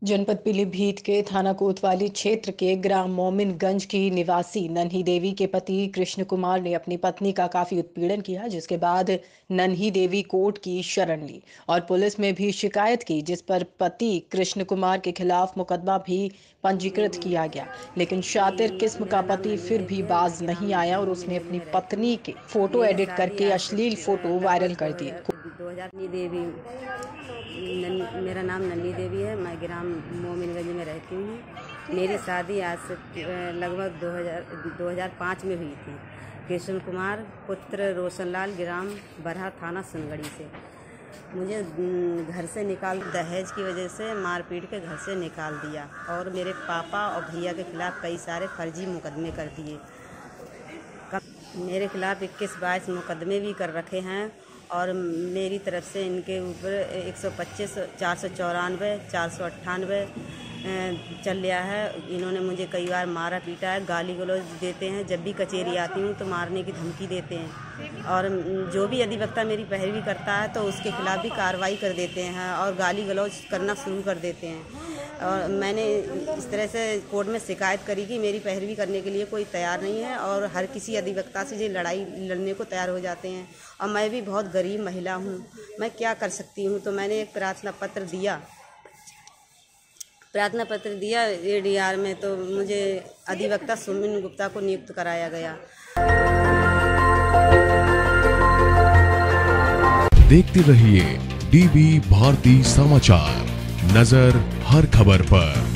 जनपद पीलीभीत के थाना कोतवाली क्षेत्र के ग्राम मोमिनगंज की निवासी नन्ही देवी के पति कृष्ण कुमार ने अपनी पत्नी का काफी उत्पीड़न किया, जिसके बाद नन्ही देवी कोर्ट की शरण ली और पुलिस में भी शिकायत की, जिस पर पति कृष्ण कुमार के खिलाफ मुकदमा भी पंजीकृत किया गया। लेकिन शातिर किस्म का मेरा नाम पति नन्ही फिर भी देवी है। मैं बाज नहीं ग्राम आया और उसने मोमिनगंज अपनी में रहती पत्नी के हूँ। फोटो मेरी एडिट शादी करके आज से अश्लील फोटो वायरल लगभग कर दिए। 2000 देवी मेरा नाम नन्ही देवी है। मैं ग्राम मोमिनगंज में रहती हूँ। मेरी शादी आज से लगभग 2005 में हुई थी। कृष्ण कुमार पुत्र रोशनलाल, ग्राम बरहा, थाना सुनगढ़ी से। मुझे घर से निकाल दहेज की वजह से मार पीट के घर से निकाल दिया और मेरे पापा और भैया के खिलाफ कई सारे फर्जी मुकदमे कर दिए। मेरे खिलाफ 21-22 मुकदमे भी कर रखे हैं और मेरी तरफ से इनके ऊपर 125, 494, 498 चल लिया है। इन्होंने मुझे कई बार मारा पीटा है, गाली गलौज देते हैं। जब भी कचहरी आती हूँ तो मारने की धमकी देते हैं और जो भी अधिवक्ता मेरी पैरवी करता है तो उसके खिलाफ भी कार्रवाई कर देते हैं और गाली गलौज करना शुरू कर देते हैं। और मैंने इस तरह से कोर्ट में शिकायत करी कि मेरी पैरवी करने के लिए कोई तैयार नहीं है और हर किसी अधिवक्ता से ये लड़ाई लड़ने को तैयार हो जाते हैं। और मैं भी बहुत गरीब महिला हूँ, मैं क्या कर सकती हूँ। तो मैंने एक प्रार्थना पत्र दिया ADR में, तो मुझे अधिवक्ता सुमिन गुप्ता को नियुक्त कराया गया। देखते रहिए DB भारती समाचार, नजर हर खबर पर।